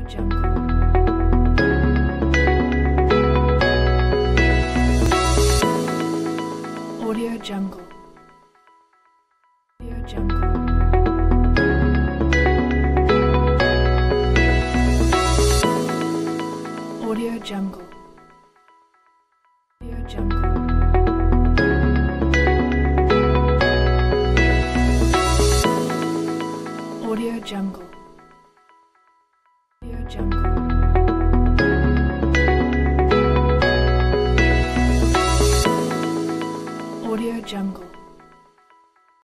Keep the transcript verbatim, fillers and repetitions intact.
Jungle. Audio Jungle. Audio Jungle. Audio Jungle. Audio Jungle. Audio Jungle. Audio Jungle. Audio Jungle.